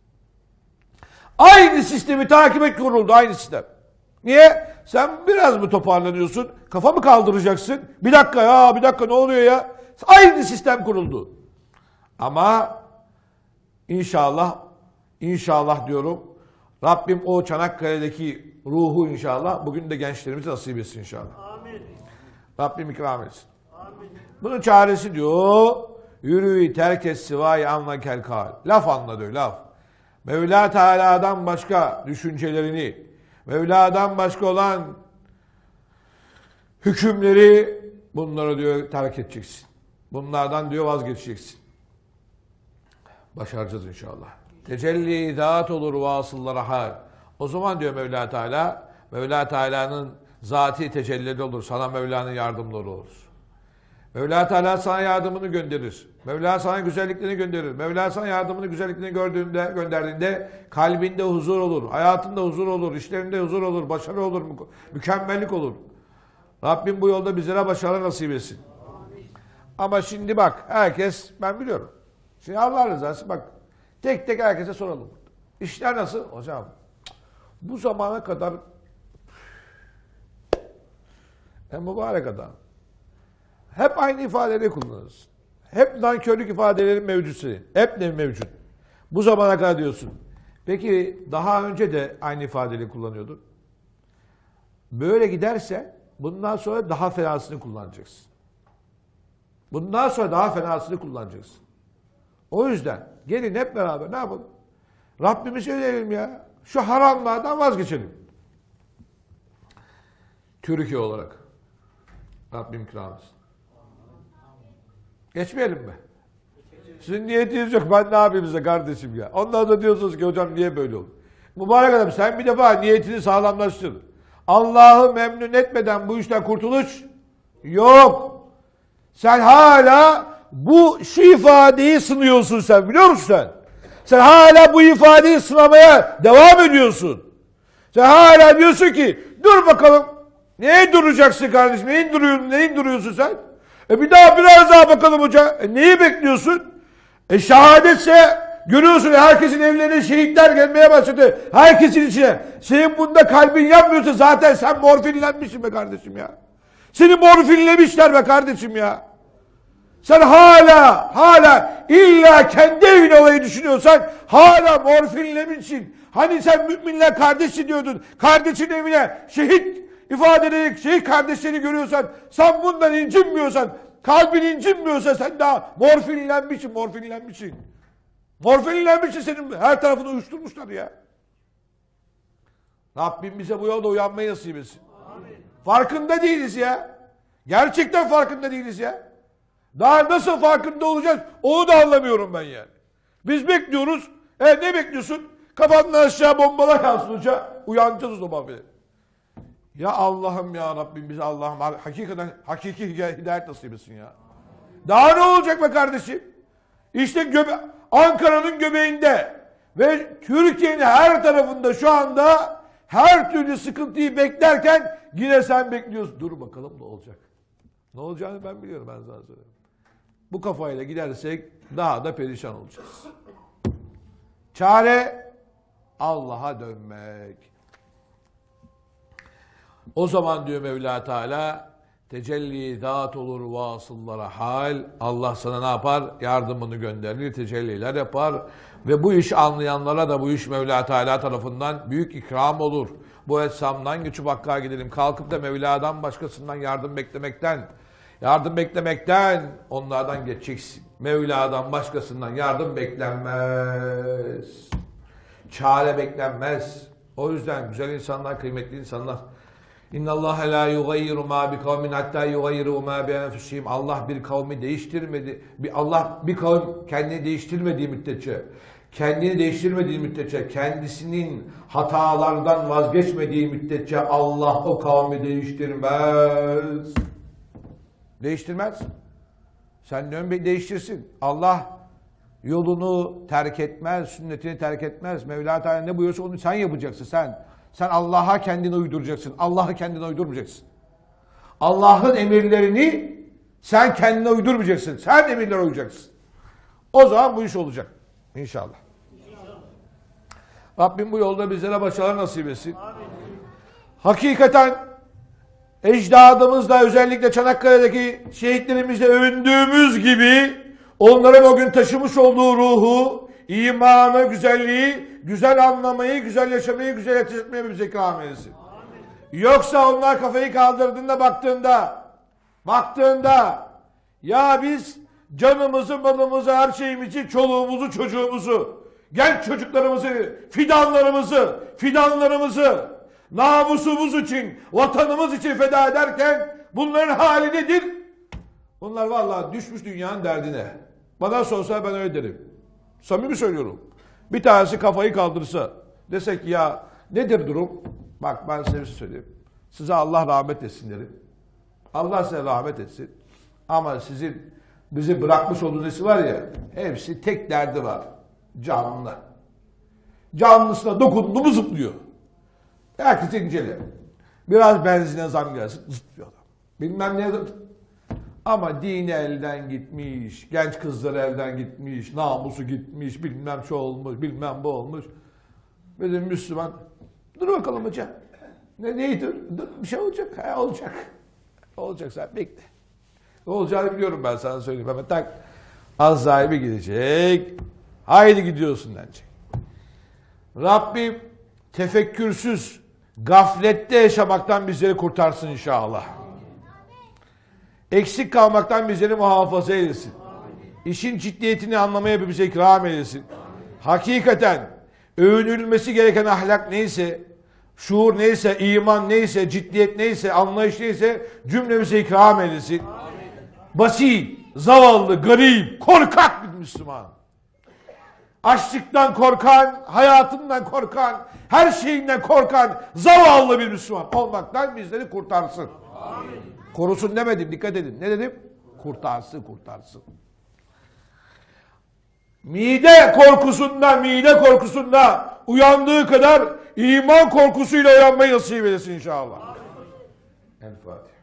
Aynı sistemi takip et kuruldu. Aynı sistem. Niye? Sen biraz mı toparlanıyorsun? Kafa mı kaldıracaksın? Bir dakika ya, bir dakika ne oluyor ya? Aynı sistem kuruldu. Ama inşallah, inşallah diyorum, Rabbim o Çanakkale'deki ruhu inşallah bugün de gençlerimize nasip etsin inşallah. Amin. Rabbim ikram etsin. Amin. Bunun çaresi diyor, yürü terk et sivayı anla kelkal. Laf anla diyor, laf. Mevla Teala'dan başka düşüncelerini, Mevla'dan başka olan hükümleri, bunları diyor terk edeceksin. Bunlardan diyor vazgeçeceksin. Başaracağız inşallah. Tecelli idaat olur vasıllara hal. O zaman diyor Mevla Teala, Mevla Teala'nın zati tecelli olur. Sana Mevla'nın yardımları olur. Mevla Teala sana yardımını gönderir. Mevla sana güzelliklerini gönderir. Mevla sana yardımını, güzelliklerini gördüğünde, gönderdiğinde kalbinde huzur olur. Hayatında huzur olur. İşlerinde huzur olur. Başarı olur. Mükemmellik olur. Rabbim bu yolda bizlere başarı nasip etsin. Ama şimdi bak herkes, ben biliyorum. Şimdi Allah rızası bak. Tek tek herkese soralım. İşler nasıl? Hocam bu zamana kadar en mübarek adam. Hep aynı ifadeleri kullanırız. Hep nankörlük ifadeleri mevcut senin. Hep ne mevcut? Bu zamana kadar diyorsun. Peki daha önce de aynı ifadeleri kullanıyordun. Böyle giderse bundan sonra daha fenasını kullanacaksın. Bundan sonra daha fenasını kullanacaksın. O yüzden gelin hep beraber ne yapalım? Rabbimize önerelim ya. Şu haramlardan vazgeçelim. Türkiye olarak. Rabbim ikram etsin. Geçmeyelim mi? Sizin niyetiniz yok. Ben ne yapayım size kardeşim ya? Ondan da diyorsunuz ki hocam niye böyle olur? Mübarek adam sen bir defa niyetini sağlamlaştır. Allah'ı memnun etmeden bu işten kurtuluş yok. Sen hala bu şu ifadeyi sınıyorsun sen biliyor musun sen? Sen hala bu ifadeyi sınamaya devam ediyorsun. Sen hala diyorsun ki dur bakalım. Neye duracaksın kardeşim? Neyin duruyorsun? Neyin duruyorsun sen? E bir daha biraz daha bakalım hoca. E neyi bekliyorsun? E şehadetse görüyorsun herkesin evlerine şehitler gelmeye başladı. Herkesin içine. Senin bunda kalbin yapmıyorsa zaten sen morfinlenmişsin be kardeşim ya. Seni morfinlemişler be kardeşim ya. Sen hala hala illa kendi evin olayı düşünüyorsan hala morfinlemişsin. Hani sen müminler kardeşi diyordun. Kardeşin evine şehit ifade ederek şehit kardeşlerini görüyorsan sen bundan incinmiyorsan kalbin incinmiyorsa sen daha morfinlenmişsin morfinlenmişsin. Morfinlenmişsin senin her tarafını uyuşturmuşlar ya. Rabbim bize bu yolda uyanmayı nasip etsin. Amin. Farkında değiliz ya. Gerçekten farkında değiliz ya. Daha nasıl farkında olacağız onu da anlamıyorum ben yani. Biz bekliyoruz. E ne bekliyorsun? Kafandan aşağı bombalar kalsın hoca. Uyanacağız o zaman bile. Ya Allah'ım ya Rabbim bize Allah'ım hakikaten hakiki hidayet nasip etsin ya. Daha ne olacak be kardeşim? İşte göbe Ankara'nın göbeğinde ve Türkiye'nin her tarafında şu anda her türlü sıkıntıyı beklerken yine sen bekliyorsun. Dur bakalım ne olacak? Ne olacağını ben biliyorum ben sana söyleyeyim. Bu kafayla gidersek daha da perişan olacağız. Çare Allah'a dönmek. O zaman diyor Mevla Teala tecelli zat olur vasıllara hal. Allah sana ne yapar? Yardımını gönderir, tecelliler yapar. Ve bu iş anlayanlara da bu iş Mevla Teala tarafından büyük ikram olur. Bu etsamdan geçip Hakk'a gidelim. Kalkıp da Mevla'dan başkasından yardım beklemekten, yardım beklemekten onlardan geçeceksin. Mevla'dan başkasından yardım beklenmez. Çare beklenmez. O yüzden güzel insanlar, kıymetli insanlar. İnna Allah la yugayyiru ma bi kavmin hatta yugayyiru ma bi enfusihim. Allah bir kavmi değiştirmedi. Bir Allah bir kavim kendini değiştirmediği müddetçe, kendini değiştirmediği müddetçe, kendisinin hatalardan vazgeçmediği müddetçe Allah o kavmi değiştirmez. Değiştirmez. Sen ne değiştirsin? Allah yolunu terk etmez, sünnetini terk etmez. Mevla Teala ne buyuruyorsa onu sen yapacaksın sen. Sen Allah'a kendini uyduracaksın. Allah'ı kendine uydurmayacaksın. Allah'ın emirlerini sen kendine uydurmayacaksın. Sen emirlere uyacaksın. O zaman bu iş olacak. İnşallah. İnşallah. Rabbim bu yolda bizlere başarılar nasip etsin. Amin. Hakikaten ecdadımızla özellikle Çanakkale'deki şehitlerimizle övündüğümüz gibi onların o gün taşımış olduğu ruhu, imanı, güzelliği, güzel anlamayı, güzel yaşamayı, güzel yetiştirmeyi bize ikram etsin. Yoksa onlar kafayı kaldırdığında baktığında, baktığında ya biz canımızı, malımızı, her şeyimizi, çoluğumuzu, çocuğumuzu, genç çocuklarımızı, fidanlarımızı, fidanlarımızı, namusumuz için, vatanımız için feda ederken bunların hali nedir? Bunlar vallahi düşmüş dünyanın derdine. Bana sorsa ben öyle derim. Samimi söylüyorum. Bir tanesi kafayı kaldırsa, desek ya nedir durum? Bak ben size bir şey söyleyeyim. Size Allah rahmet etsin derim. Allah size rahmet etsin. Ama sizin bizi bırakmış olduğunuz nesi var ya, hepsi tek derdi var. Canlı. Canlısına dokundu mu zıplıyor. Herkes incele. Biraz benzine zam gelsin, zıplıyor adam. Bilmem ne ama dini elden gitmiş, genç kızlar elden gitmiş, namusu gitmiş, bilmem şu olmuş, bilmem bu olmuş. Bizim Müslüman, dur bakalım hocam. Ne neydi? Dur, bir şey olacak. Ha, olacak. Olacak sen bekle. Ne olacağını biliyorum ben sana söyleyeyim. Hemen tak. Az sahibi gidecek. Haydi gidiyorsun denecek. Rabbim tefekkürsüz, Gaflette yaşamaktan bizleri kurtarsın inşallah. Eksik kalmaktan bizleri muhafaza eylesin. İşin ciddiyetini anlamaya bize ikram eylesin. Hakikaten övünülmesi gereken ahlak neyse, şuur neyse, iman neyse, ciddiyet neyse, anlayış neyse cümlemize ikram eylesin. Basit, zavallı, garip, korkak bir Müslüman. Açlıktan korkan, hayatından korkan, her şeyinden korkan zavallı bir Müslüman olmaktan bizleri kurtarsın. Amin. Korusun demedim, dikkat edin. Ne dedim? Kurtarsın, kurtarsın. Mide korkusundan, mide korkusundan uyandığı kadar iman korkusuyla uyanmayı nasip eylesin inşallah. El Fatiha.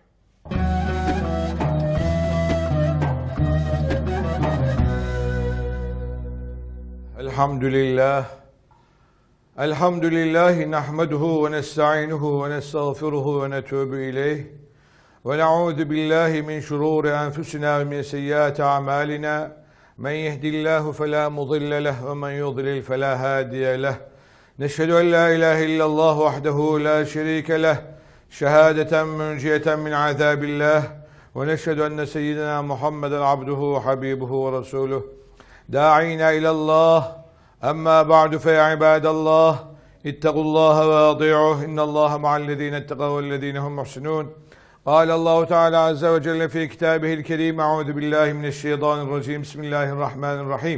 Elhamdülillah. Elhamdülillahi nahmeduhu ve nesta'inuhu ve nestağfiruhu ve netûbü ileyh. Ve na'ûzu billahi min şurûri enfusina ve min seyyiâti a'mâlina. Men yehdillahu felâ mudille leh ve men yudlil felâ hâdiye leh. Neşhedü en la ilahe illallah vahdehu la şerîke leh. Şehâdeten münciyeten min azâbillah. Ve neşhedü enne seyyidina Muhammeden abduhu ve habibuhu ve resûluh. داعينا إلى الله أما بعد فيا عباد الله اتقوا الله وأطيعوه إن الله مع الذين اتقوا والذين هم محسنون قال الله تعالى عز وجل في كتابه الكريم أعوذ بالله من الشيطان الرجيم بسم الله الرحمن الرحيم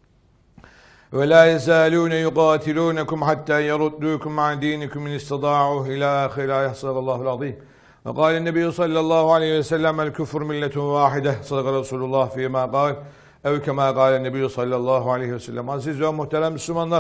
ولا يزالون يقاتلونكم حتى يردوكم عن دينكم إن استطاعوا إلى آخر آية صدق الله العظيم وقال النبي صلى الله عليه وسلم الكفر ملة واحدة صدق رسول الله فيما قال Ev kema gâle Nebi sallallahu aleyhi ve sellem. Aziz ve muhterem Müslümanlar,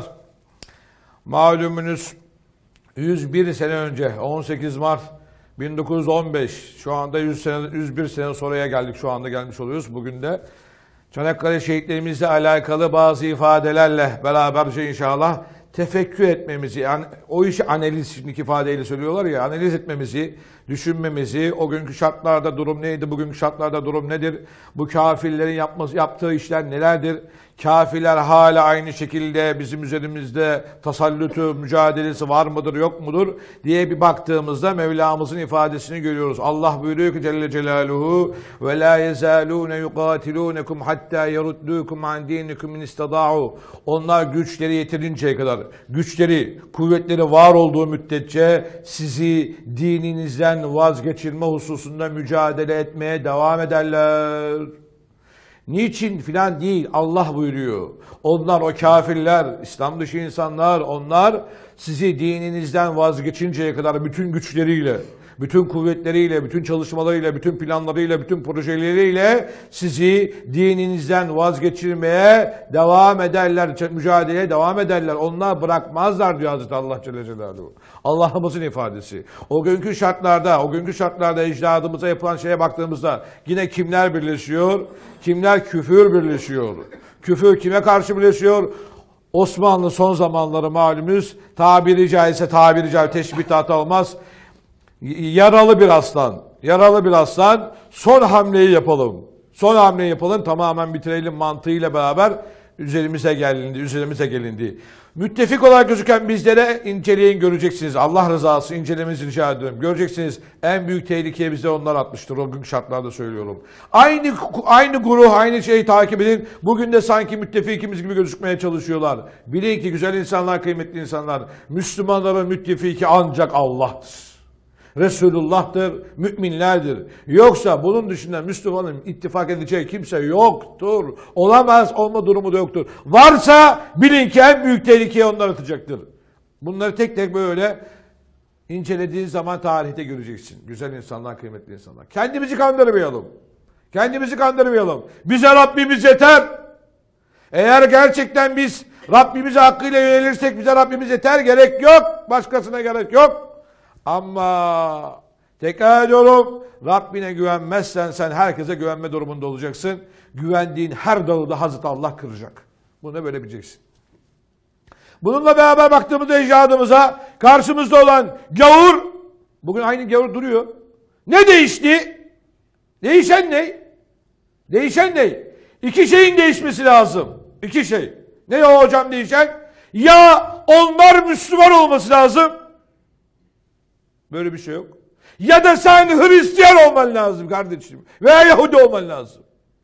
malumunuz yüz bir sene önce on sekiz Mart bin dokuz yüz on beş, şu anda yüz, sene, yüz bir sene sonraya geldik, şu anda gelmiş oluyoruz bugün de. Çanakkale şehitlerimizle alakalı bazı ifadelerle beraberce inşallah tefekkür etmemizi, yani o işi analiz, şimdiki ifadeyle söylüyorlar ya, analiz etmemizi, düşünmemizi, o günkü şartlarda durum neydi, bugünkü şartlarda durum nedir, bu kafirlerin yapması, yaptığı işler nelerdir, kafirler hala aynı şekilde bizim üzerimizde tasallutu, mücadelesi var mıdır, yok mudur diye bir baktığımızda Mevlamızın ifadesini görüyoruz. Allah buyuruyor ki Celle Celaluhu ve la yezalune yuqatilunekum hatta yeruddukum an dinikum in istada'u. Onlar güçleri yetirinceye kadar, güçleri, kuvvetleri var olduğu müddetçe sizi dininizden vazgeçirme hususunda mücadele etmeye devam ederler. Niçin filan değil, Allah buyuruyor. Onlar, o kafirler, İslam dışı insanlar, onlar sizi dininizden vazgeçinceye kadar bütün güçleriyle, bütün kuvvetleriyle, bütün çalışmalarıyla, bütün planlarıyla, bütün projeleriyle sizi dininizden vazgeçirmeye devam ederler, mücadeleye devam ederler. Onlar bırakmazlar diyor Hazreti Allah Celle Celaluhu. Allah'ımızın ifadesi. O günkü şartlarda, o günkü şartlarda icdadımıza yapılan şeye baktığımızda yine kimler birleşiyor? Kimler küfür birleşiyor? Küfür kime karşı birleşiyor? Osmanlı son zamanları malumuz, tabiri caizse tabiri caizse teşbih hata olmaz. Yaralı bir aslan, yaralı bir aslan, son hamleyi yapalım. Son hamleyi yapalım, tamamen bitirelim mantığıyla beraber üzerimize gelindi, üzerimize gelindi. Müttefik olarak gözüken bizlere inceleyin, göreceksiniz. Allah rızası incelemenizi rica ediyorum. Göreceksiniz en büyük tehlikeye bize onlar atmıştır. O günkü şartlarda söylüyorum. Aynı aynı guruh, aynı şeyi takip edin. Bugün de sanki müttefikimiz gibi gözükmeye çalışıyorlar. Bilin ki güzel insanlar, kıymetli insanlar, Müslümanların müttefiki ancak Allah'tır. Resulullah'tır, müminlerdir. Yoksa bunun dışında Müslümanın ittifak edeceği kimse yoktur. Olamaz, olma durumu da yoktur. Varsa bilin ki en büyük tehlikeye onlar atacaktır. Bunları tek tek böyle incelediğin zaman tarihte göreceksin. Güzel insanlar, kıymetli insanlar. Kendimizi kandırmayalım. Kendimizi kandırmayalım. Bize Rabbimiz yeter. Eğer gerçekten biz Rabbimize hakkıyla yönelirsek bize Rabbimiz yeter. Gerek yok. Başkasına gerek yok. Ama tekrar ediyorum, Rabbine güvenmezsen sen herkese güvenme durumunda olacaksın. Güvendiğin her dalı da Hazreti Allah kıracak. Bunu da böyle bileceksin. Bununla beraber baktığımızda icadımıza karşımızda olan gavur, bugün aynı gavur duruyor. Ne değişti? Değişen ne? Değişen ne? İki şeyin değişmesi lazım. İki şey. Ne o hocam değişen? Ya onlar Müslüman olması lazım. Böyle bir şey yok. Ya da sen Hristiyan olman lazım kardeşim. Veya Yahudi olman lazım.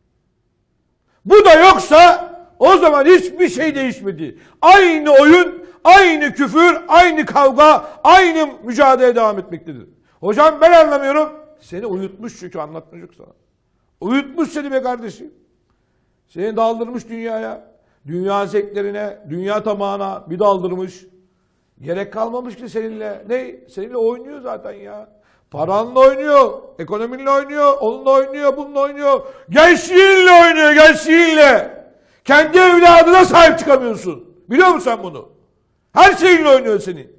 Bu da yoksa o zaman hiçbir şey değişmedi. Aynı oyun, aynı küfür, aynı kavga, aynı mücadele devam etmektedir. Hocam ben anlamıyorum. Seni uyutmuş çünkü anlatmayacak sana. Uyutmuş seni be kardeşim. Seni daldırmış dünyaya. Dünya zevklerine, dünya tamağına bir daldırmış. Gerek kalmamış ki seninle. Ne? Seninle oynuyor zaten ya. Paranla oynuyor, ekonominle oynuyor, onunla oynuyor, bununla oynuyor. Gençliğinle oynuyor, gençliğinle. Kendi evladına sahip çıkamıyorsun. Biliyor musun sen bunu? Her şeyinle oynuyor senin.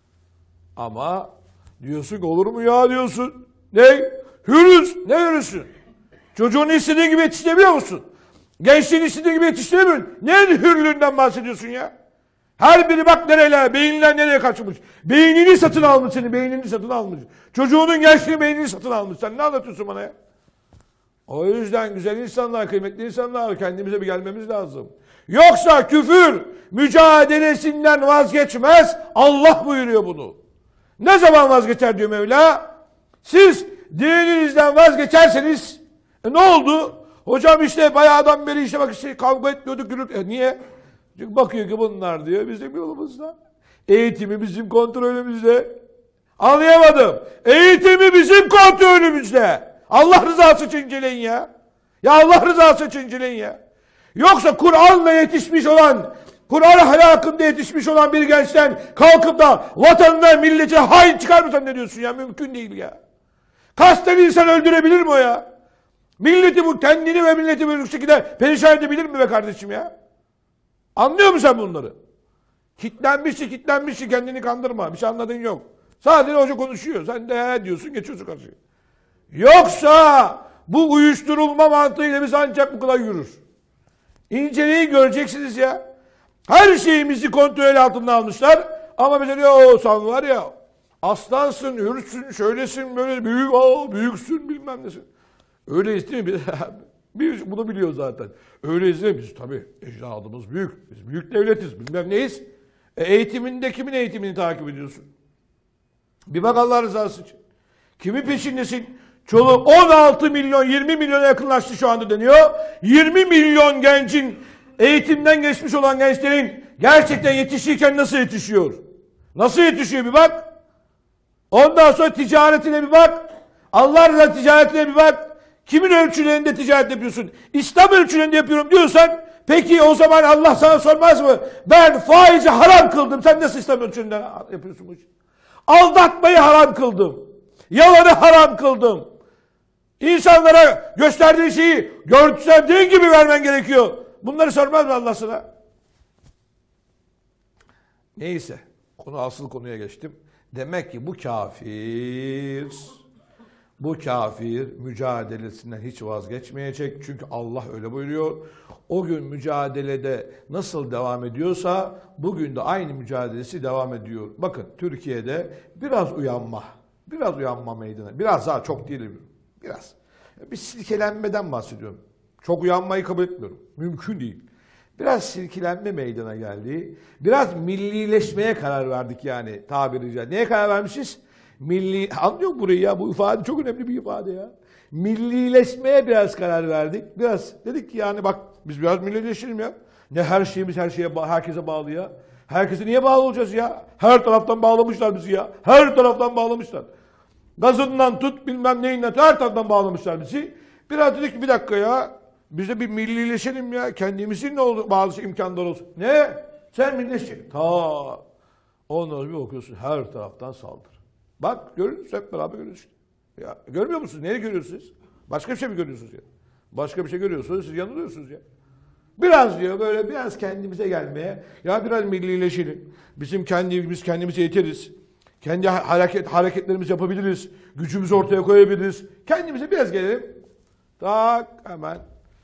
Ama diyorsun ki olur mu ya diyorsun. Ne? Hürüz. Ne hürüzsün? Çocuğunu istediğin gibi yetiştirebiliyor musun? Gençliğini istediğin gibi yetiştiremiyorsun. Ne hürlüğünden bahsediyorsun ya? Her biri bak nereler, beyinler nereye kaçmış. Beynini satın almış seni, beynini satın almış. Çocuğunun gençliği beynini satın almış. Sen ne anlatıyorsun bana ya? O yüzden güzel insanlar, kıymetli insanlar kendimize bir gelmemiz lazım. Yoksa küfür mücadelesinden vazgeçmez. Allah buyuruyor bunu. Ne zaman vazgeçer diyor Mevla? Siz dininizden vazgeçerseniz e ne oldu? Hocam işte bayağıdan beri işte bak işte kavga etmiyorduk. Gürültü. E niye? Çünkü bakıyor ki bunlar diyor bizim yolumuzda. Eğitimi bizim kontrolümüzde. Anlayamadım. Eğitimi bizim kontrolümüzde. Allah rızası için inceleyin ya. Ya Allah rızası için inceleyin ya. Yoksa Kur'an'la yetişmiş olan, Kur'an ahlakında yetişmiş olan bir gençten kalkıp da vatanına, millete hain çıkar mı ne diyorsun ya? Mümkün değil ya. Kasten insan öldürebilir mi o ya? Milleti bu, kendini ve milleti böyle şekilde perişan edebilir mi be kardeşim ya? Anlıyor musun sen bunları? Kitlenmişti, kitlenmişti, kendini kandırma. Bir şey anladığın yok. Sadece hoca konuşuyor. Sen de he diyorsun, geçiyorsun karşıya. Yoksa bu uyuşturulma mantığıyla biz ancak bu kadar yürür. İnceleyin göreceksiniz ya. Her şeyimizi kontrol altına almışlar. Ama bize diyor o sen var ya aslansın, hürsün, şöylesin, böyle büyük, o büyüksün bilmem nesin. Öyleyiz değil mi? Biz bunu biliyor zaten. Öyleyiz değil mi? Biz tabii ecdadımız büyük. Biz büyük devletiz. Bilmem neyiz. E, eğitiminde kimin eğitimini takip ediyorsun? Bir bak Allah rızası için. Kimin peşindesin? Çoluk on altı milyon, yirmi milyona yakınlaştı şu anda deniyor. yirmi milyon gencin eğitimden geçmiş olan gençlerin gerçekten yetişirken nasıl yetişiyor? Nasıl yetişiyor bir bak. Ondan sonra ticaretine bir bak. Allah rızası ticaretine bir bak. Kimin ölçülerinde ticaret yapıyorsun? İslam ölçülerinde yapıyorum diyorsan peki o zaman Allah sana sormaz mı? Ben faizi haram kıldım. Sen nasıl İslam ölçülerinden yapıyorsun bu işi? Aldatmayı haram kıldım. Yalanı haram kıldım. İnsanlara gösterdiği şeyi gösterdiğin gibi vermen gerekiyor. Bunları sormaz mı Allah sana? Neyse. Konu asıl konuya geçtim. Demek ki bu kafir, bu kafir mücadelesinden hiç vazgeçmeyecek. Çünkü Allah öyle buyuruyor. O gün mücadelede nasıl devam ediyorsa bugün de aynı mücadelesi devam ediyor. Bakın Türkiye'de biraz uyanma, biraz uyanma meydana. Biraz daha çok değil. Biraz. Bir silkelenmeden bahsediyorum. Çok uyanmayı kabul etmiyorum. Mümkün değil. Biraz silkelenme meydana geldi. Biraz millileşmeye karar verdik yani tabiri caizse. Neye karar vermişiz? Milli, anlıyor musun burayı ya? Bu ifade çok önemli bir ifade ya. Millileşmeye biraz karar verdik. Biraz dedik ki yani bak biz biraz millileşelim ya. Ne her şeyimiz her şeye herkese bağlı ya. Herkese niye bağlı olacağız ya? Her taraftan bağlamışlar bizi ya. Her taraftan bağlamışlar. Gazından tut bilmem neyinden tut her taraftan bağlamışlar bizi. Biraz dedik ki bir dakika ya. Biz de bir millileşelim ya. Kendimizin ne oldu bazı imkanlar olsun. Ne? Sen millileşeceksin. Ta. Onları bir okuyorsun her taraftan saldır. Bak görüyorsunuz hep beraber görüyorsunuz. Ya, görmüyor musunuz? Neyi görüyorsunuz? Başka bir şey mi görüyorsunuz ya? Başka bir şey görüyorsunuz siz yanılıyorsunuz ya. Biraz diyor böyle biraz kendimize gelmeye. Ya biraz millileşelim. Bizim kendimiz kendimize yeteriz. Kendi hareket hareketlerimizi yapabiliriz. Gücümüzü ortaya koyabiliriz. Kendimize biraz gelelim. Tak hemen.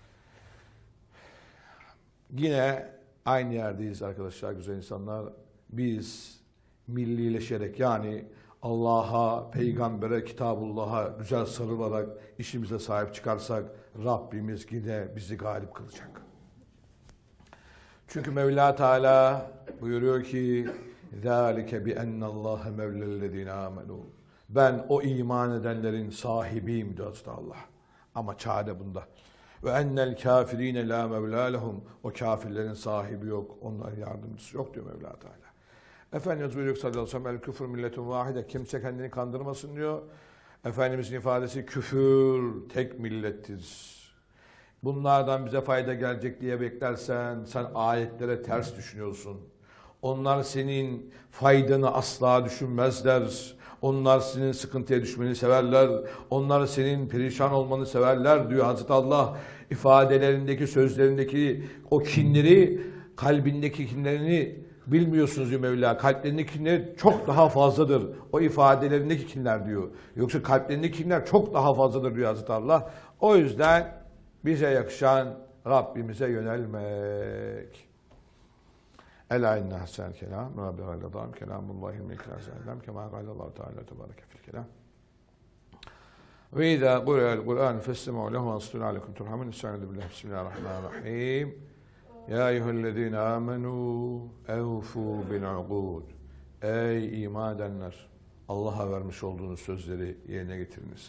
Yine aynı yerdeyiz arkadaşlar güzel insanlar. Biz millileşerek yani Allah'a, peygambere, kitabullah'a güzel sarılarak işimize sahip çıkarsak Rabbimiz yine bizi galip kılacak. Çünkü Mevla Teala buyuruyor ki ذَٰلِكَ بِأَنَّ اللّٰهَ مَوْلَى الَّذ۪ينَ آمَنُوا Ben o iman edenlerin sahibiyim diyor Allah. Ama çare bunda. Ve ennel kafirine la mevla lehum. O kafirlerin sahibi yok. Onların yardımcısı yok diyor Mevla Teala. Efendimiz buyuruyor sallallahu aleyhi ve sellem el küfür milletun vahide. Kimse kendini kandırmasın diyor. Efendimizin ifadesi küfür tek millettir. Bunlardan bize fayda gelecek diye beklersen sen ayetlere ters düşünüyorsun. Onlar senin faydanı asla düşünmezler. Onlar senin sıkıntıya düşmeni severler. Onlar senin perişan olmanı severler diyor Hazreti Allah. İfadelerindeki, sözlerindeki o kinleri, kalbindeki kinlerini bilmiyorsunuz diyor Mevla. Kalplerindeki kinler çok daha fazladır. O ifadelerindeki kinler diyor. Yoksa kalplerindeki kinler çok daha fazladır diyor Hazreti Allah. O yüzden bize yakışan Rabbimize yönelmek. Ela inne hasen kelam Rabbi gâledâm kelamullâhi mekâ zâllâm kemâ gâlellâhu teâlâ tebâreke fil kelam. Ve izâ kure'el Kur'ân festemû lehu ve anstû aleyküm turhamûn. Estaizu billahi bismillahirrahmanirrahim. Ya eyyühellezîne âmenû evfû bil'ugûd. Ey iman edenler! Allah'a vermiş olduğunuz sözleri yerine getiriniz.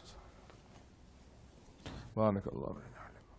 Bârekallahu aleyhi.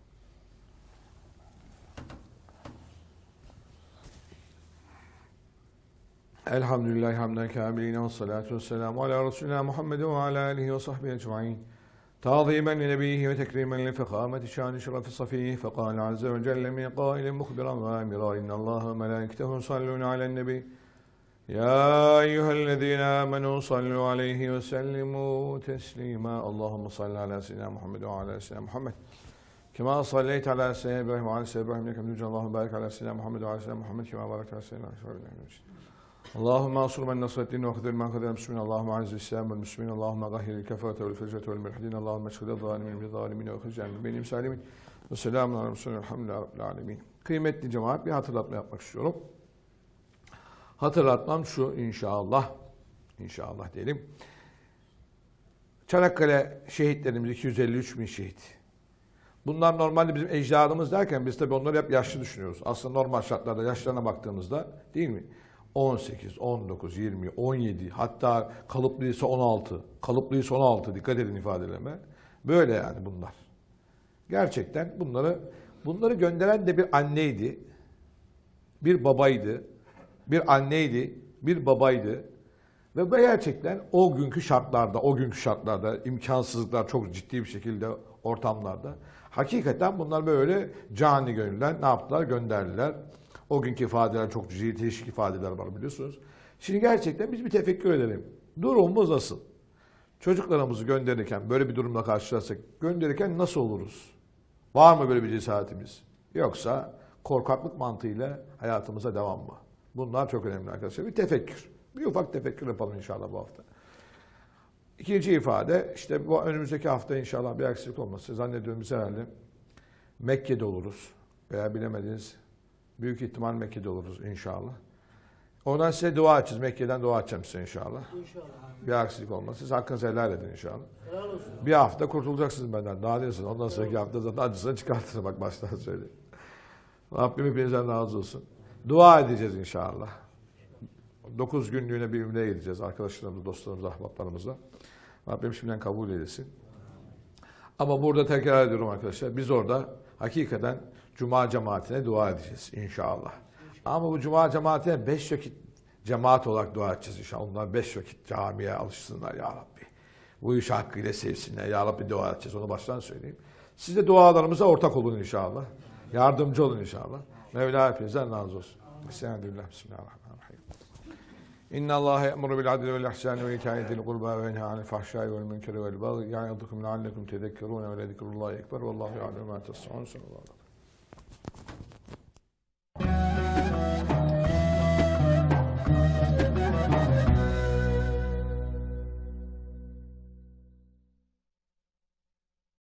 Elhamdülillahi hamden kâmilîne ve salâtu ve selâmu alâ Resulina Muhammed ve alâ âlihi ve sahbihi ecmaîn. Tâzîmen li nebiyhi ve tekrimen li fekâmeti şâni şerefi safîh. Fekâle azze ve celle min qâilin muhbiran ve âmirâ. İnnallâhe ve melâiketehu yusallûne alen-nebî. Ya eyyühellezîne âmenû sallû aleyhi ve sellimû teslîmâ. Allahümme salli alâ seyyidina Muhammed ve alâ seyyidina Muhammed. Kema salleyte alâ seyyidina İbrahim ve alâ seyyidina İbrahim. Inneke hamidun. Allahümme barik alâ seyyidina Muhammed ve alâ seyyidina Muhammed. Kema barakte alâ seyyidina İbrahim. Allahümme ansur men nasreddin ve khudil men khudil müslümin. Allahümme aziz İslam vel müslümin. Allahümme gahhiril keferete vel fecrete vel melhidin. Allahümme şhidil zalimin bil zalimin ve khicen benim salimin. Ve selamun aleyhi ve sellem. Elhamdülillahi rabbil alemin. Kıymetli cemaat, bir hatırlatma yapmak istiyorum. Hatırlatmam şu inşallah. İnşallah diyelim. Çanakkale şehitlerimiz iki yüz elli üç bin şehit. Bunlar normalde bizim ecdadımız derken biz tabii onları hep yaşlı düşünüyoruz. Aslında normal şartlarda yaşlarına baktığımızda değil mi? on sekiz, on dokuz, yirmi, on yedi, hatta kalıplıysa on altı, kalıplıysa on altı, dikkat edin ifadelerime. Böyle yani bunlar. Gerçekten bunları bunları gönderen de bir anneydi, bir babaydı, bir anneydi, bir babaydı. Ve gerçekten o günkü şartlarda, o günkü şartlarda, imkansızlıklar çok ciddi bir şekilde ortamlarda, hakikaten bunlar böyle cani gönülden ne yaptılar? Gönderdiler. O günkü ifadeler çok ciddi, değişik ifadeler var biliyorsunuz. Şimdi gerçekten biz bir tefekkür edelim. Durumumuz nasıl? Çocuklarımızı gönderirken, böyle bir durumla karşılaşsak, gönderirken nasıl oluruz? Var mı böyle bir cesaretimiz? Yoksa korkaklık mantığıyla hayatımıza devam mı? Bunlar çok önemli arkadaşlar. Bir tefekkür. Bir ufak tefekkür yapalım inşallah bu hafta. İkinci ifade, işte bu önümüzdeki hafta inşallah bir aksilik olması. Zannediyorum biz herhalde Mekke'de oluruz. Veya bilemediniz, büyük ihtimal Mekke'de oluruz inşallah. Oradan size dua edeceğiz. Mekke'den dua edeceğim size inşallah. İnşallah. Bir aksilik olmaz. Siz hakkınızı helal edin inşallah. Helal olsun. Bir hafta kurtulacaksınız benden. Daha diyorsunuz. Ondan sonraki hafta zaten acısını çıkartırım. Bak baştan söyleyeyim. Rabbim hepinizden razı olsun. Dua edeceğiz inşallah. Dokuz günlüğüne bir ümreye gideceğiz. Arkadaşlarımız, dostlarımız, ahbaplarımızla. Rabbim şimdiden kabul eylesin. Ama burada tekrar ediyorum arkadaşlar. Biz orada hakikaten Cuma cemaatine dua edeceğiz inşallah. Ama bu Cuma cemaatine beş vakit cemaat olarak dua edeceğiz inşallah. Onlar beş vakit camiye alışsınlar ya Rabbi. Bu işi hakkıyla sevsinler. Ya Rabbi dua edeceğiz. Onu baştan söyleyeyim. Siz de dualarımıza ortak olun inşallah. Yardımcı olun inşallah. Mevla hepinizden razı olsun. Bismillahirrahmanirrahim. Bismillahirrahmanirrahim. İnna Allahe emru bil adli vel ihsani ve ita'i zil kurba ve yenha anil fahşai vel münkeri vel bagyi ya'idukum leallekum tezekkerun ve le zikrullahi ekber. Vallahu ya'lemu ma tasna'un.